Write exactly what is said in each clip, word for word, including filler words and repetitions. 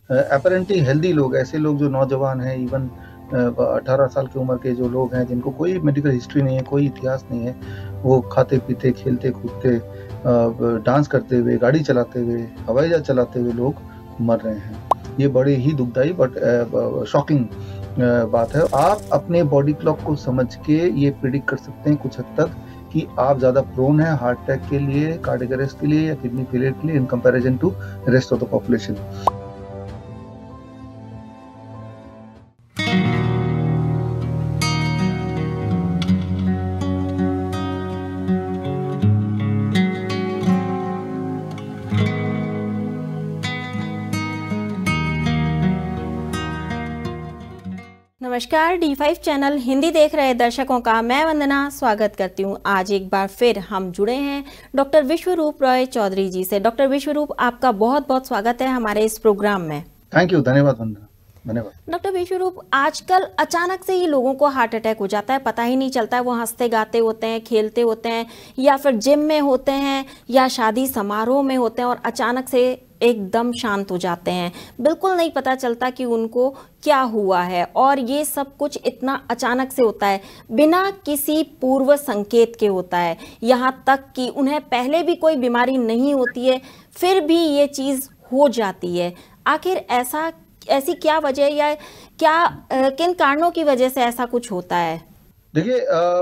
Apparently healthy लोग, ऐसे लोग जो नौजवान हैं, इवन अठारह साल की उम्र के जो लोग हैं जिनको कोई मेडिकल हिस्ट्री नहीं है, कोई इतिहास नहीं है, वो खाते पीते खेलते कूदते डांस करते हुए, गाड़ी चलाते हुए, हवाई जहाज चलाते हुए लोग मर रहे हैं। ये बड़े ही दुखदाई बट शॉकिंग बात है। आप अपने बॉडी क्लॉक को समझ के ये प्रिडिक्ट कर सकते हैं कुछ हद तक कि आप ज़्यादा प्रोन है हार्ट अटैक के लिए, कार्डियक अरेस्ट के लिए या किडनी फेलियर के लिए in comparison to rest of the population. नमस्कार, डी फाइव चैनल हिंदी देख रहे दर्शकों का मैं वंदना स्वागत करती हूं। आज एक बार फिर हम जुड़े हैं डॉक्टर विश्वरूप रॉय चौधरी जी से। डॉक्टर विश्वरूप, आपका बहुत बहुत स्वागत है हमारे इस प्रोग्राम में। थैंक यू, धन्यवाद वंदना, धन्यवाद। डॉक्टर विश्वरूप, आजकल अचानक से ही लोगों को हार्ट अटैक हो जाता है, पता ही नहीं चलता है। वो हंसते गाते होते हैं, खेलते होते हैं, या फिर जिम में होते हैं या शादी समारोह में होते हैं और अचानक से एकदम शांत हो जाते हैं। बिल्कुल नहीं पता चलता कि उनको क्या हुआ है, और ये सब कुछ इतना अचानक से होता है, बिना किसी पूर्व संकेत के होता है। यहाँ तक कि उन्हें पहले भी कोई बीमारी नहीं होती है, फिर भी ये चीज़ हो जाती है। आखिर ऐसा ऐसी क्या वजह या क्या आ, किन कारणों की वजह से ऐसा कुछ होता है? देखिए,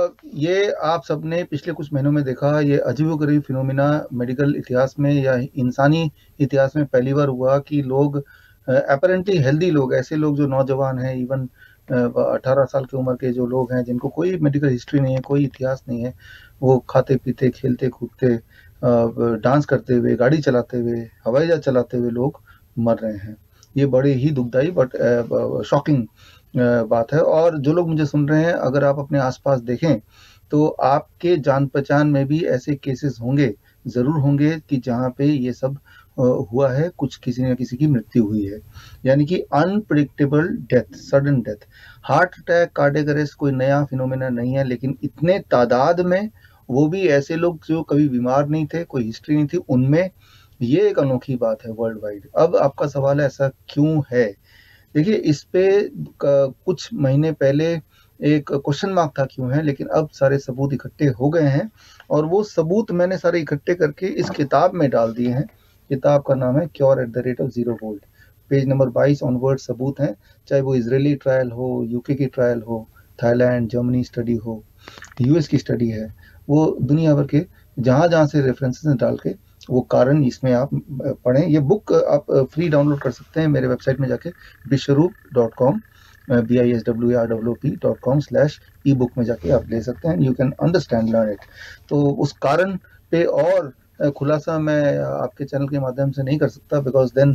ये आप सबने पिछले कुछ महीनों में देखा, ये अजीबोगरीब फिनोमिना मेडिकल इतिहास में या इंसानी इतिहास में पहली बार हुआ कि लोग अपरेंटली हेल्दी लोग, ऐसे लोग जो नौजवान हैं, इवन अठारह साल की उम्र के जो लोग हैं जिनको कोई मेडिकल हिस्ट्री नहीं है, कोई इतिहास नहीं है, वो खाते पीते खेलते कूदते डांस करते हुए, गाड़ी चलाते हुए, हवाई जहाज चलाते हुए लोग मर रहे हैं। ये बड़े ही दुखदाई बट शॉकिंग बात है। और जो लोग मुझे सुन रहे हैं, अगर आप अपने आसपास देखें तो आपके जान पहचान में भी ऐसे केसेस होंगे, ज़रूर होंगे, कि जहाँ पे ये सब हुआ है, कुछ किसी न किसी की मृत्यु हुई है, यानी कि unpredictable death, sudden death. Heart attack, cardiac arrest कोई नया फिनोमेना नहीं है, लेकिन इतने तादाद में, वो भी ऐसे लोग जो कभी बीमार नहीं थे, कोई हिस्ट्री नहीं थी उनमें, ये एक अनोखी बात है वर्ल्ड वाइड। अब आपका सवाल है ऐसा क्यों है? देखिए, इस पे कुछ महीने पहले एक क्वेश्चन मार्क था क्यों है, लेकिन अब सारे सबूत इकट्ठे हो गए हैं, और वो सबूत मैंने सारे इकट्ठे करके इस किताब में डाल दिए हैं। किताब का नाम है cure at the rate of zero volt. Page number बाईस ऑनवर्ड सबूत हैं, चाहे वो इजरायली ट्रायल हो, यूके की ट्रायल हो, थाईलैंड, जर्मनी स्टडी हो, यूएस की स्टडी है, वो दुनिया भर के जहाँ जहाँ से रेफरेंसेस डाल के वो कारण इसमें आप पढ़ें। ये बुक आप फ्री डाउनलोड कर सकते हैं मेरे वेबसाइट में जाके, Biswaroop dot com, B I S W R W P dot com slash e book में जाके आप ले सकते हैं। You can understand, learn it. तो उस कारण पे और खुलासा मैं आपके चैनल के माध्यम से नहीं कर सकता, because then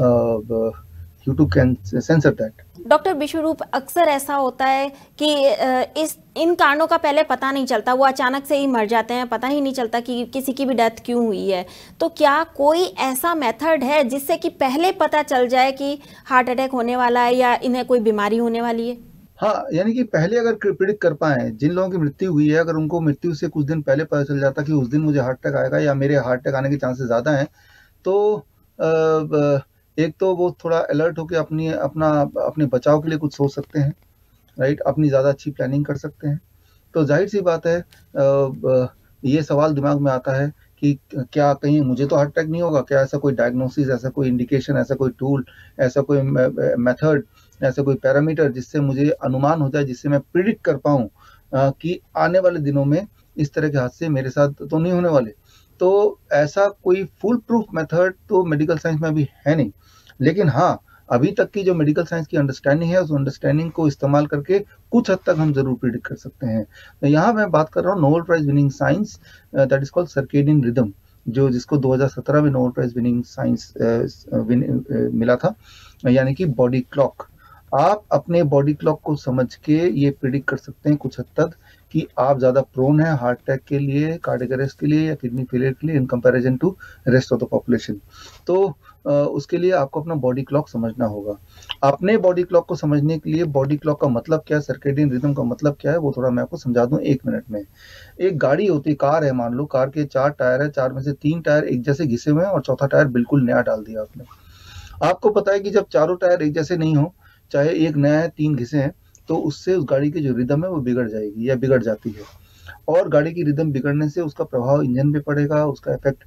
YouTube can censor that. Doctor Biswaroop, अक्सर ऐसा होता है कि इस इन कारणों का पहले पता नहीं चलता, वो अचानक से ही मर जाते हैं, पता ही नहीं चलता कि किसी की भी डेथ क्यों हुई है। तो क्या कोई ऐसा मेथड है जिससे कि पहले पता चल जाए कि हार्ट अटैक होने वाला है या इन्हें कोई बीमारी होने वाली है? हाँ, यानी कि पहले अगर प्रिडिक्ट कर पाए, जिन लोगों की मृत्यु हुई है, अगर उनको मृत्यु से कुछ दिन पहले पता चल जाता कि उस दिन मुझे हार्ट अटैक आएगा या मेरे हार्ट अटैक आने के चांसेस ज़्यादा हैं, तो आ, एक तो वो थोड़ा अलर्ट होकर अपनी अपना अपने बचाव के लिए कुछ सोच सकते हैं, राइट, अपनी ज़्यादा अच्छी प्लानिंग कर सकते हैं। तो जाहिर सी बात है, ये सवाल दिमाग में आता है कि क्या कहीं मुझे तो हार्ट अटैक नहीं होगा, क्या ऐसा कोई डायग्नोसिस, ऐसा कोई इंडिकेशन, ऐसा कोई टूल, ऐसा कोई मेथड, ऐसा कोई पैरामीटर जिससे मुझे अनुमान हो जाए, जिससे मैं प्रिडिक्ट कर पाऊँ कि आने वाले दिनों में इस तरह के हादसे मेरे साथ तो नहीं होने वाले। तो ऐसा कोई फुल प्रूफ मेथड तो मेडिकल साइंस में अभी है नहीं, लेकिन हाँ, अभी तक की जो मेडिकल साइंस की अंडरस्टैंडिंग है, उस अंडरस्टैंडिंग को इस्तेमाल करके कुछ हद तक हम जरूर प्रिडिक्ट कर सकते हैं। तो यहाँ मैं बात कर रहा हूँ Nobel prize winning science, that is called circadian rhythm, जो जिसको दो हज़ार सत्रह में नोबेल प्राइज विनिंग साइंस मिला था, यानी कि बॉडी क्लॉक। आप अपने बॉडी क्लॉक को समझ के ये प्रिडिक्ट कर सकते हैं कुछ हद तक कि आप ज़्यादा प्रोन है हार्ट अटैक के लिए, कार्डियक अरेस्ट के लिए या किडनी फेलियर के लिए in comparison to rest of the population. तो आ, उसके लिए आपको अपना बॉडी क्लॉक समझना होगा। अपने बॉडी क्लॉक को समझने के लिए बॉडी क्लॉक का मतलब क्या है, सर्केडियन रिदम का मतलब क्या है, वो थोड़ा मैं आपको समझा दूं एक मिनट में। एक गाड़ी होती है, कार है, मान लो कार के चार टायर है, चार में से तीन टायर एक जैसे घिसे हुए हैं और चौथा टायर बिल्कुल नया डाल दिया आपने। आपको पता है कि जब चारों टायर एक जैसे नहीं हो, चाहे एक नया है, तीन घिसे हैं, तो उससे उस गाड़ी की जो रिदम है वो बिगड़ जाएगी या बिगड़ जाती है, और गाड़ी की रिदम बिगड़ने से उसका प्रभाव इंजन पे पड़ेगा, उसका इफेक्ट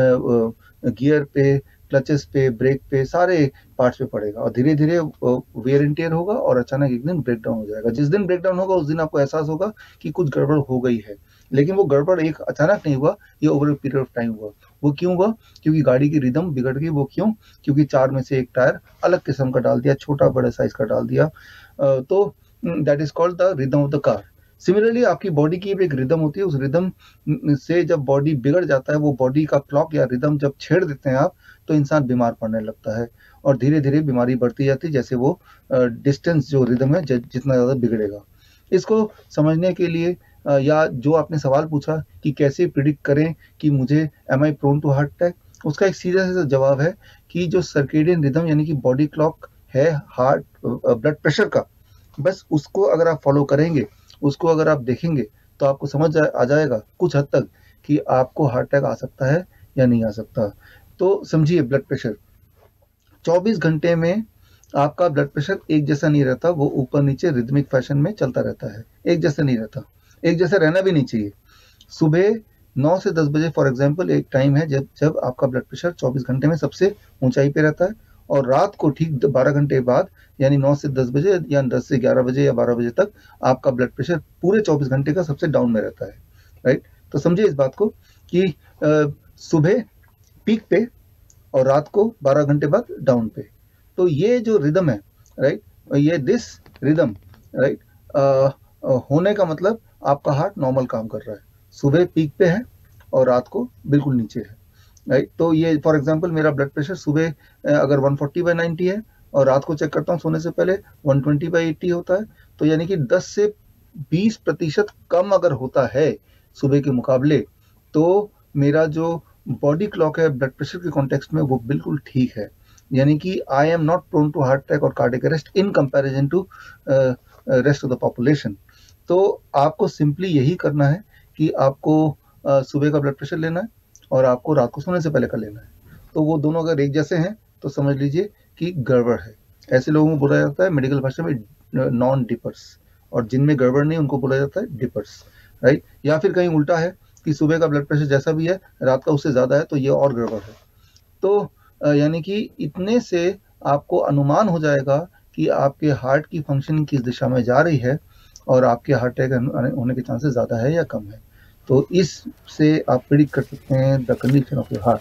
गियर पे, क्लचेस पे, ब्रेक पे, सारे पार्ट्स पे पड़ेगा, और धीरे धीरे वेयर एंड टेयर होगा और अचानक एक दिन ब्रेक डाउन हो जाएगा। जिस दिन ब्रेक डाउन होगा उस दिन आपको एहसास होगा कि कुछ गड़बड़ हो गई है, लेकिन वो गड़बड़ एक अचानक नहीं हुआ, ये over a period of time हुआ। वो क्यों हुआ? क्योंकि गाड़ी की रिदम बिगड़ गई। वो क्यों? क्योंकि चार में से एक टायर अलग किस्म का डाल दिया, छोटा बड़े साइज का डाल दिया। तो that is called the rhythm of the car. Similarly आपकी बॉडी की भी एक रिदम होती है, उस रिदम से जब बॉडी बिगड़ जाता है, वो बॉडी का क्लॉक या रिदम जब छेड़ देते हैं आप, तो इंसान बीमार पड़ने लगता है, और धीरे धीरे बीमारी बढ़ती जाती है जैसे वो डिस्टेंस जो रिदम है जितना ज़्यादा बिगड़ेगा। इसको समझने के लिए या जो आपने सवाल पूछा कि कैसे प्रिडिक्ट करें कि मुझे am I prone to heart attack, उसका एक सीधा सा जवाब है कि जो सर्केडियन रिदम यानी कि बॉडी क्लॉक है हार्ट ब्लड प्रेशर का, बस उसको अगर आप फॉलो करेंगे, उसको अगर आप देखेंगे, तो आपको समझ आ जाएगा कुछ हद तक कि आपको हार्ट अटैक आ सकता है या नहीं आ सकता। तो समझिए, ब्लड प्रेशर चौबीस घंटे में आपका ब्लड प्रेशर एक जैसा नहीं रहता, वो ऊपर नीचे रिदमिक फैशन में चलता रहता है, एक जैसा नहीं रहता, एक जैसा रहना भी नहीं चाहिए। सुबह नौ से दस बजे फॉर एग्जांपल एक टाइम है जब जब आपका ब्लड प्रेशर चौबीस घंटे में सबसे ऊंचाई पे रहता है, और रात को ठीक बारह घंटे बाद यानी नौ से दस बजे या दस से ग्यारह बजे या बारह बजे तक आपका ब्लड प्रेशर पूरे चौबीस घंटे का सबसे डाउन में रहता है, राइट। तो समझिए इस बात को कि सुबह पीक पे और रात को बारह घंटे बाद डाउन पे। तो ये जो रिदम है, राइट, ये दिस रिदम, राइट, होने का मतलब आपका हार्ट नॉर्मल काम कर रहा है, सुबह पीक पे है और रात को बिल्कुल नीचे है, राइट। तो ये फॉर एग्जांपल मेरा ब्लड प्रेशर सुबह अगर एक सौ चालीस बाई नब्बे है और रात को चेक करता हूँ सोने से पहले एक सौ बीस बाई अस्सी होता है, तो यानी कि दस से बीस प्रतिशत कम अगर होता है सुबह के मुकाबले, तो मेरा जो बॉडी क्लॉक है ब्लड प्रेशर के कॉन्टेक्स्ट में वो बिल्कुल ठीक है, यानी कि I am not prone to heart attack और cardiac arrest in comparison to rest of the population. तो आपको सिंपली यही करना है कि आपको uh, सुबह का ब्लड प्रेशर लेना है और आपको रात को सोने से पहले का लेना है। तो वो दोनों अगर एक जैसे हैं तो समझ लीजिए कि गड़बड़ है। ऐसे लोगों को बोला जाता है मेडिकल भाषा में नॉन डिपर्स, और जिनमें गड़बड़ नहीं उनको बोला जाता है डिपर्स, राइट। या फिर कहीं उल्टा है कि सुबह का ब्लड प्रेशर जैसा भी है रात का उससे ज़्यादा है, तो ये और गड़बड़ है। तो यानी कि इतने से आपको अनुमान हो जाएगा कि आपके हार्ट की फंक्शनिंग किस दिशा में जा रही है और आपके हार्ट अटैक होने के चांसेस ज़्यादा है या कम है। तो इससे आप प्रेडिक्ट कर सकते हैं the condition of your heart.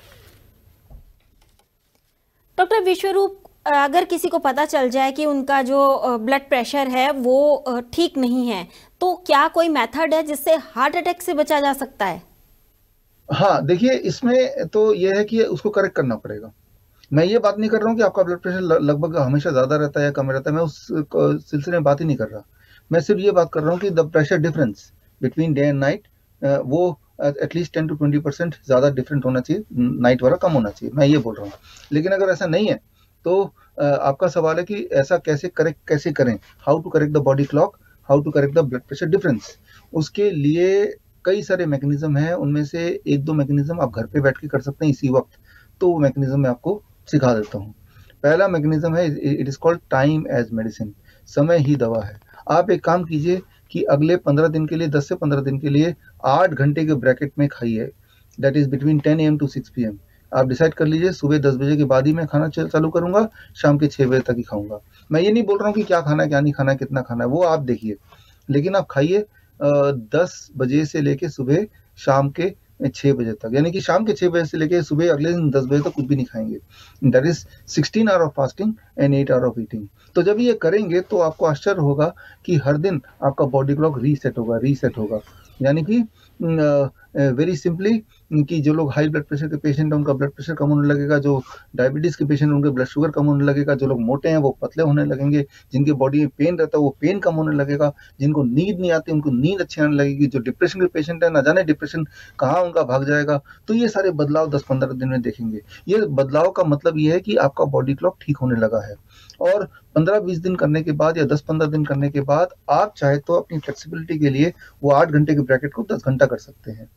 Doctor Biswaroop, अगर किसी को पता चल जाए कि उनका जो ब्लड प्रेशर है वो ठीक नहीं है, तो क्या कोई मेथड है जिससे हार्ट अटैक से बचा जा सकता है? हाँ, देखिए इसमें तो ये है कि उसको करेक्ट करना पड़ेगा। मैं ये बात नहीं कर रहा हूँ कि आपका ब्लड प्रेशर लगभग हमेशा ज़्यादा रहता है या कम रहता है, मैं उस सिलसिले में बात ही नहीं कर रहा। मैं सिर्फ ये बात कर रहा हूँ कि the pressure difference between day and night वो at least ten to twenty percent ज़्यादा डिफरेंट होना चाहिए, नाइट वाला कम होना चाहिए, मैं ये बोल रहा हूँ। लेकिन अगर ऐसा नहीं है तो आपका सवाल है कि ऐसा कैसे करेक्ट कैसे करें, how to correct the body clock, how to correct the blood pressure difference. उसके लिए कई सारे मैकेनिज्म हैं, उनमें से एक दो मैकेनिज्म आप घर पे बैठ के कर सकते हैं इसी वक्त, तो वो मैकेनिज्म मैं आपको सिखा देता हूँ। पहला मैकेनिज्म है, it is called time as medicine, समय ही दवा है। आप एक काम कीजिए कि अगले पंद्रह दिन के लिए, दस से पंद्रह दिन के लिए आठ घंटे के ब्रैकेट में खाइए, that is between ten a m to six p m. आप डिसाइड कर लीजिए सुबह दस बजे के बाद ही मैं खाना चालू करूंगा, शाम के छः बजे तक ही खाऊंगा। मैं ये नहीं बोल रहा हूँ कि क्या खाना है क्या नहीं खाना है, कितना खाना है, वो आप देखिए, लेकिन आप खाइए दस बजे से लेके सुबह शाम के छः बजे तक, यानी कि शाम के छः बजे से लेके सुबह अगले दिन दस बजे तक कुछ भी नहीं खाएंगे। That is sixteen hour of fasting and eight hour of eating. तो जब ये करेंगे तो आपको आश्चर्य होगा कि हर दिन आपका बॉडी क्लॉक रीसेट होगा रीसेट होगा यानी कि वेरी सिंपली कि जो लोग हाई ब्लड प्रेशर के पेशेंट हैं उनका ब्लड प्रेशर कम होने लगेगा, जो डायबिटीज़ के पेशेंट हैं उनके ब्लड शुगर कम होने लगेगा, जो लोग मोटे हैं वो पतले होने लगेंगे, जिनके बॉडी में पेन रहता है वो पेन कम होने लगेगा, जिनको नींद नहीं आती उनको नींद अच्छी आने लगेगी, जो डिप्रेशन के पेशेंट है ना जाने डिप्रेशन कहाँ उनका भाग जाएगा। तो ये सारे बदलाव दस पंद्रह दिन में देखेंगे। ये बदलाव का मतलब ये है कि आपका बॉडी क्लॉक ठीक होने लगा है, और पंद्रह बीस दिन करने के बाद या दस पंद्रह दिन करने के बाद आप चाहे तो अपनी फ्लेक्सिबिलिटी के लिए वो आठ घंटे के ब्रैकेट को दस घंटा कर सकते हैं।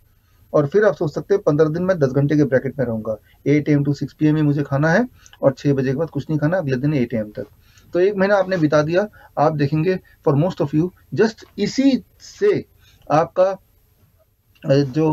और फिर आप सोच सकते हैं पंद्रह दिन में दस घंटे के ब्रैकेट में रहूंगा, eight a m to six p m में मुझे खाना है और छह बजे के बाद कुछ नहीं खाना, अगले दिन एट ए एम तक। तो एक महीना आपने बिता दिया, आप देखेंगे for most of you just इसी से आपका जो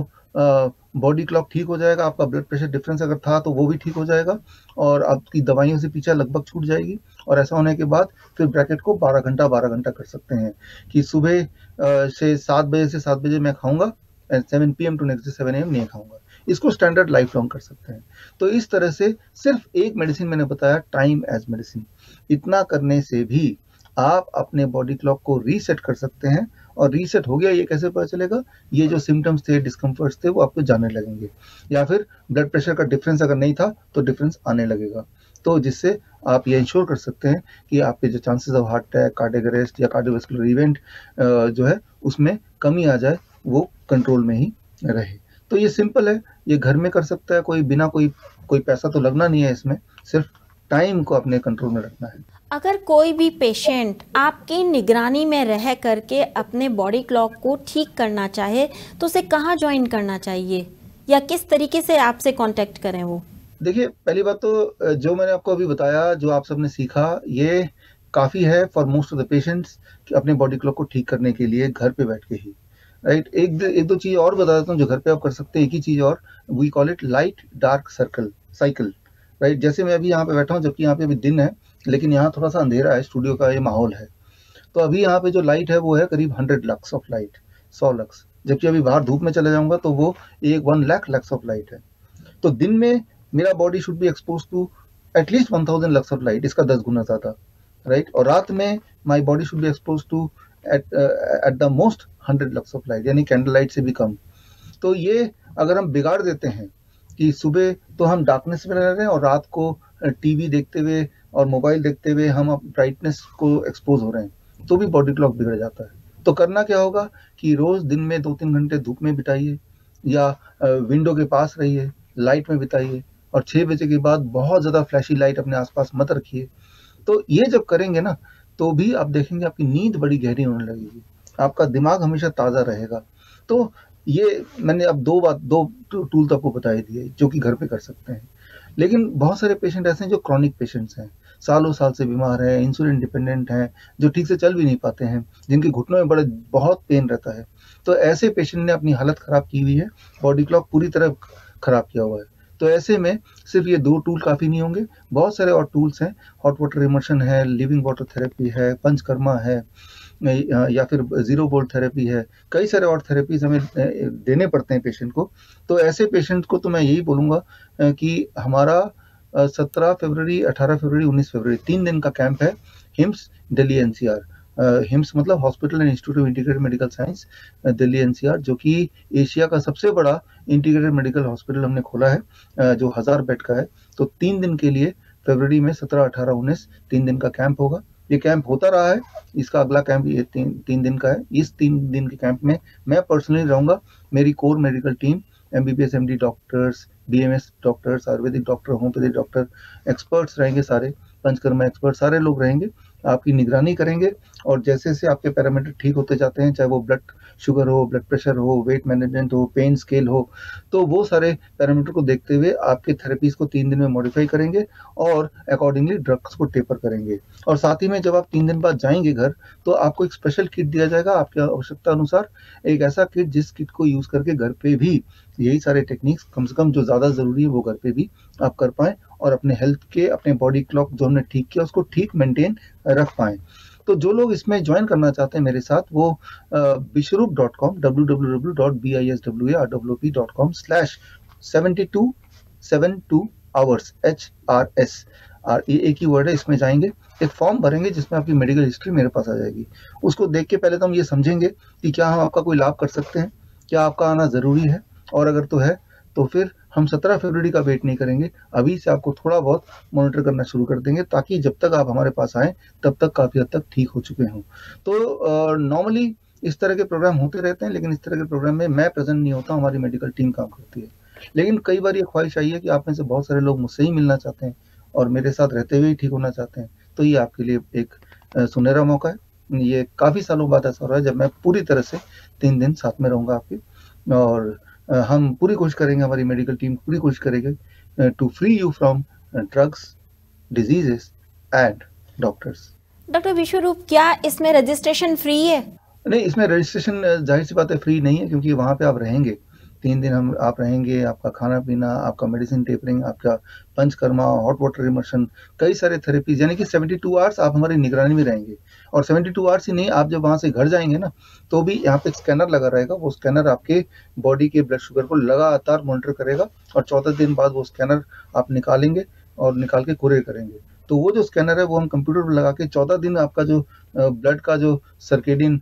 बॉडी क्लॉक ठीक हो जाएगा, आपका ब्लड प्रेशर डिफरेंस अगर था तो वो भी ठीक हो जाएगा और आपकी दवाइयों से पीछा लगभग छूट जाएगी। और ऐसा होने के बाद फिर ब्रैकेट को बारह घंटा बारह घंटा कर सकते हैं कि सुबह से सात बजे से सात बजे मैं खाऊंगा, seven p m to next day seven a m नहीं खाऊंगा। इसको स्टैंडर्ड लाइफ लॉन्ग कर सकते हैं। तो इस तरह से सिर्फ एक मेडिसिन मैंने बताया, टाइम एज मेडिसिन, इतना करने से भी आप अपने बॉडी क्लॉक को रीसेट कर सकते हैं। और रीसेट हो गया ये कैसे पता चलेगा? ये जो सिम्टम्स थे, डिस्कम्फर्ट्स थे, वो आपको जाने लगेंगे, या फिर ब्लड प्रेशर का डिफरेंस अगर नहीं था तो डिफरेंस आने लगेगा। तो जिससे आप ये इंश्योर कर सकते हैं कि आपके जो chances of heart attack, cardiac arrest या कार्डियोवैस्कुलर इवेंट जो है उसमें कमी आ जाए, वो कंट्रोल में ही रहे। तो ये सिंपल है, ये घर में कर सकता है कोई, बिना कोई कोई पैसा तो लगना नहीं है इसमें, सिर्फ टाइम को अपने कंट्रोल में रखना है। अगर कोई भी पेशेंट आपकी निगरानी में रह करके अपने बॉडी क्लॉक को ठीक करना चाहे तो उसे कहाँ ज्वाइन करना चाहिए या किस तरीके से आपसे कांटेक्ट करें वो? देखिए, पहली बात तो जो मैंने आपको अभी बताया, जो आप सबने सीखा, ये काफ़ी है for most of the patients कि अपने बॉडी क्लॉक को ठीक करने के लिए घर पे बैठ के ही, राइट। एक एक दो चीज़ और बता देता हूँ जो घर पे आप कर सकते हैं। एक ही चीज़ और, we call it light dark circle cycle, right. जैसे मैं अभी यहाँ पे बैठा हूँ, जबकि यहाँ पे अभी दिन है, लेकिन यहाँ थोड़ा सा अंधेरा है, स्टूडियो का ये माहौल है। तो अभी यहाँ पे जो लाइट है वो है करीब हंड्रेड लक्स ऑफ लाइट, सौ लक्स, जबकि अभी बाहर धूप में चले जाऊंगा तो वो एक one lakh lux of light है। तो दिन में मेरा body should be expose to at least one thousand lux of light, इसका दस गुना ज़्यादा, राइट। और रात में my body should be expose to at at the most hundred lux of light, यानी कैंडल लाइट से भी कम। तो ये अगर हम बिगाड़ देते हैं कि सुबह तो हम डार्कनेस में रह रहे हैं और रात को टीवी देखते हुए और मोबाइल देखते हुए हम ब्राइटनेस को एक्सपोज हो रहे हैं, तो भी बॉडी क्लॉक बिगड़ जाता है। तो करना क्या होगा कि रोज दिन में दो तीन घंटे धूप में बिताइए या विंडो के पास रहिए, लाइट में बिताइए, और छः बजे के बाद बहुत ज़्यादा फ्लैशी लाइट अपने आसपास मत रखिए। तो ये जब करेंगे ना, तो भी आप देखेंगे आपकी नींद बड़ी गहरी होने लगेगी, आपका दिमाग हमेशा ताज़ा रहेगा। तो ये मैंने अब दो बात दो टूल तो आपको बता ही दिए जो कि घर पे कर सकते हैं। लेकिन बहुत सारे पेशेंट ऐसे हैं जो क्रॉनिक पेशेंट्स हैं, सालों साल से बीमार हैं, इंसुलिन डिपेंडेंट हैं, जो ठीक से चल भी नहीं पाते हैं, जिनके घुटनों में बड़े बहुत पेन रहता है। तो ऐसे पेशेंट ने अपनी हालत ख़राब की हुई है, बॉडी क्लॉक पूरी तरह ख़राब किया हुआ है। तो ऐसे में सिर्फ ये दो टूल काफ़ी नहीं होंगे, बहुत सारे और टूल्स हैं। हॉट वाटर इमर्शन है, लिविंग वाटर थेरेपी है, पंचकर्मा है, या फिर जीरो बोल्ट थेरेपी है, कई सारे और थेरेपीज हमें देने पड़ते हैं पेशेंट को। तो ऐसे पेशेंट को तो मैं यही बोलूँगा कि हमारा सत्रह फरवरी, अठारह फरवरी, उन्नीस फरवरी तीन दिन का कैंप है, HIIMS Delhi N C R. HIIMS मतलब hospital and institute of integrated medical science Delhi N C R, जो कि एशिया का सबसे बड़ा इंटीग्रेटेड मेडिकल हॉस्पिटल हमने खोला है, जो हज़ार बेड का है। तो तीन दिन के लिए फरवरी में सत्रह, अठारह, उन्नीस तीन दिन का कैंप होगा। ये कैंप होता रहा है, इसका अगला कैंप ये तीन तीन दिन का है। इस तीन दिन के कैंप में मैं पर्सनली रहूँगा, मेरी core medical team, MBBS MD doctors, BMS doctors, Ayurvedic doctor, homeopathic doctor, experts रहेंगे, सारे पंचकर्मा एक्सपर्ट, सारे लोग रहेंगे, आपकी निगरानी करेंगे। और जैसे जैसे आपके पैरामीटर ठीक होते जाते हैं, चाहे वो ब्लड शुगर हो, ब्लड प्रेशर हो, वेट मैनेजमेंट हो, पेन स्केल हो, तो वो सारे पैरामीटर को देखते हुए आपके थेरेपीज को तीन दिन में मॉडिफाई करेंगे और अकॉर्डिंगली ड्रग्स को टेपर करेंगे। और साथ ही में जब आप तीन दिन बाद जाएंगे घर, तो आपको एक स्पेशल किट दिया जाएगा आपकी आवश्यकता अनुसार, एक ऐसा किट जिस किट को यूज करके घर पे भी यही सारे टेक्निक्स, कम से कम जो ज़्यादा ज़रूरी है वो घर पे भी आप कर पाएँ और अपने हेल्थ के, अपने बॉडी क्लॉक जो हमने ठीक किया उसको ठीक मेंटेन रख पाएँ। तो जो लोग इसमें ज्वाइन करना चाहते हैं मेरे साथ, वो Bishwaroop dot com, W W W dot B I S W A R डब्ल्यू O P dot com slash seventy two seven two hours, H R S R, ये एक ही वर्ड है, इसमें जाएंगे, एक फॉर्म भरेंगे जिसमें आपकी मेडिकल हिस्ट्री मेरे पास आ जाएगी। उसको देख के पहले तो हम ये समझेंगे कि क्या हम आपका कोई लाभ कर सकते हैं, क्या आपका आना ज़रूरी है, और अगर तो है तो फिर हम सत्रह फरवरी का वेट नहीं करेंगे, अभी से आपको थोड़ा बहुत मॉनिटर करना शुरू कर देंगे, ताकि जब तक आप हमारे पास आएँ तब तक काफ़ी हद तक ठीक हो चुके हों। तो नॉर्मली इस तरह के प्रोग्राम होते रहते हैं, लेकिन इस तरह के प्रोग्राम में मैं प्रेजेंट नहीं होता, हमारी मेडिकल टीम काम करती है। लेकिन कई बार ये ख्वाहिश आई है कि आप में से बहुत सारे लोग मुझसे ही मिलना चाहते हैं और मेरे साथ रहते हुए ही ठीक होना चाहते हैं, तो ये आपके लिए एक सुनहरा मौका है। ये काफ़ी सालों बाद ऐसा हो रहा है जब मैं पूरी तरह से तीन दिन साथ में रहूँगा आपके, और हम पूरी कोशिश करेंगे, हमारी मेडिकल टीम पूरी कोशिश करेगी to free you from drugs, diseases and doctors. Doctor Biswaroop, क्या इसमें रजिस्ट्रेशन फ्री है? नहीं, इसमें रजिस्ट्रेशन जाहिर सी बात है फ्री नहीं है, क्योंकि वहाँ पे आप रहेंगे तीन दिन, हम आप रहेंगे, आपका खाना पीना, आपका मेडिसिन टेपरिंग, आपका पंचकर्मा, हॉट वाटर इमर्शन, कई सारे थेरेपीज, यानी कि बहत्तर आवर्स आप हमारी निगरानी में रहेंगे। और बहत्तर आवर्स ही नहीं, आप जब वहाँ से घर जाएंगे ना, तो भी यहाँ पे एक स्कैनर लगा रहेगा, वो स्कैनर आपके बॉडी के ब्लड शुगर को लगातार मॉनिटर करेगा, और चौदह दिन बाद वो स्कैनर आप निकालेंगे और निकाल के कुरियर करेंगे। तो वो जो स्कैनर है वो हम कंप्यूटर पर लगा के चौदह दिन आपका जो ब्लड का जो सर्केडियन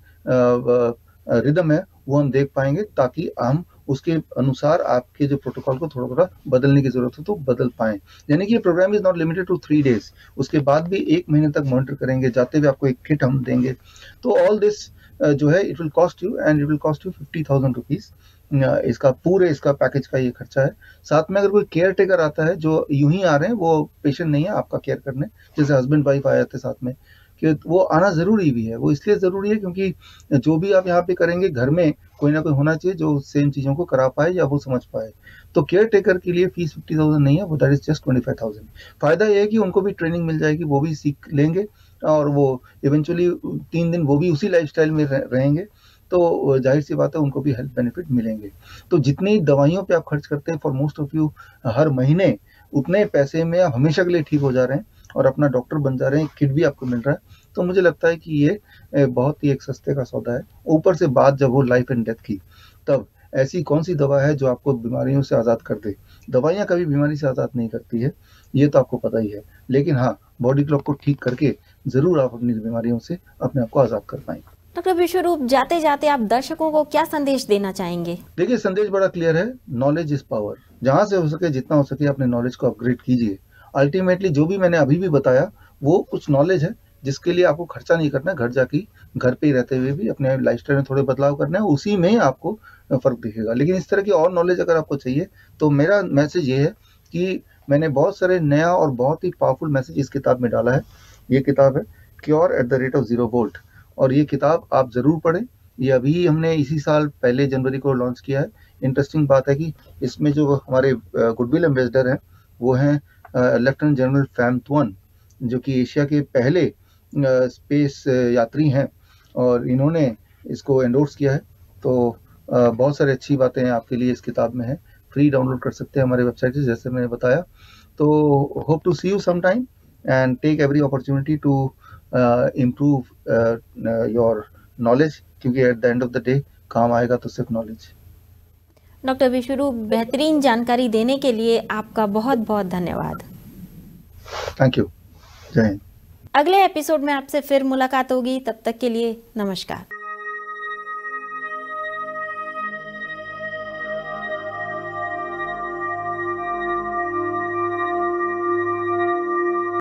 रिदम है वो हम देख पाएंगे, ताकि हम उसके अनुसार आपके जो प्रोटोकॉल को थोड़ा थोड़ा बदलने की जरूरत हो तो बदल पाएं। यानी कि ये program is not limited to three days, उसके बाद भी एक महीने तक मॉनिटर करेंगे, जाते हुए आपको एक किट हम देंगे। तो ऑल दिस जो है it will cost you and it will cost you fifty thousand rupees. इसका पूरे इसका पैकेज का ये खर्चा है। साथ में अगर कोई केयर टेकर आता है, जो यूं ही आ रहे हैं, वो पेशेंट नहीं है आपका केयर करने, जैसे हस्बैंड वाइफ आए थे साथ में, कि वो आना ज़रूरी भी है। वो इसलिए ज़रूरी है क्योंकि जो भी आप यहाँ पे करेंगे, घर में कोई ना कोई होना चाहिए जो सेम चीज़ों को करा पाए या वो समझ पाए। तो केयर टेकर के लिए फीस फिफ्टी थाउजेंड नहीं है, वो that is just twenty five thousand. फ़ायदा ये है कि उनको भी ट्रेनिंग मिल जाएगी, वो भी सीख लेंगे और वो इवेंचुअली तीन दिन वो भी उसी लाइफस्टाइल में रहेंगे, तो जाहिर सी बात है उनको भी हेल्थ बेनिफिट मिलेंगे। तो जितनी दवाइयों पे आप खर्च करते हैं फॉर मोस्ट ऑफ यू हर महीने, उतने पैसे में आप हमेशा के लिए ठीक हो जा रहे हैं और अपना डॉक्टर बन जा रहे हैं, किट भी आपको मिल रहा है। तो मुझे लगता है कि ये बहुत ही एक सस्ते का सौदा है। ऊपर से बात जब हो लाइफ एंड डेथ की, तब ऐसी कौन सी दवा है जो आपको बीमारियों से आज़ाद कर दे? दवाइयाँ कभी बीमारी से आज़ाद नहीं करती है, ये तो आपको पता ही है। लेकिन हाँ, बॉडी क्लॉक को ठीक करके ज़रूर आप अपनी बीमारियों से अपने आप को आज़ाद कर पाएंगे। डॉक्टर विश्वरूप, जाते जाते आप दर्शकों को क्या संदेश देना चाहेंगे? देखिए, संदेश बड़ा क्लियर है, नॉलेज इज पावर। जहाँ से हो सके, जितना हो सके, अपने नॉलेज को अपग्रेड कीजिए। अल्टीमेटली जो भी मैंने अभी भी बताया वो कुछ नॉलेज है जिसके लिए आपको खर्चा नहीं करना है। घर जाके, घर पे ही रहते हुए भी अपने लाइफस्टाइल में थोड़े बदलाव करना है, उसी में आपको फर्क दिखेगा। लेकिन इस तरह की और नॉलेज अगर आपको चाहिए तो मेरा मैसेज ये है कि मैंने बहुत सारे नया और बहुत ही पावरफुल मैसेज इस किताब में डाला है। ये किताब है cure at the rate of zero volt, और ये किताब आप जरूर पढ़ें। ये अभी हमने इसी साल पहले जनवरी को लॉन्च किया है। इंटरेस्टिंग बात है कि इसमें जो हमारे गुडविल एम्बेसडर हैं वो हैं लेफ्टिनेंट जनरल फैम तुअन, जो कि एशिया के पहले स्पेस यात्री हैं, और इन्होंने इसको एंडोर्स किया है। तो बहुत सारी अच्छी बातें आपके लिए इस किताब में है, फ्री डाउनलोड कर सकते हैं हमारे वेबसाइट से, जैसे मैंने बताया। तो hope to see you some time and take every opportunity to improve your knowledge, क्योंकि at the end of the day काम आएगा तो सिर्फ नॉलेज। डॉक्टर विश्वरूप, बेहतरीन जानकारी देने के लिए आपका बहुत बहुत धन्यवाद। Thank you. जय हिंद। अगले एपिसोड में आपसे फिर मुलाकात होगी, तब तक के लिए नमस्कार।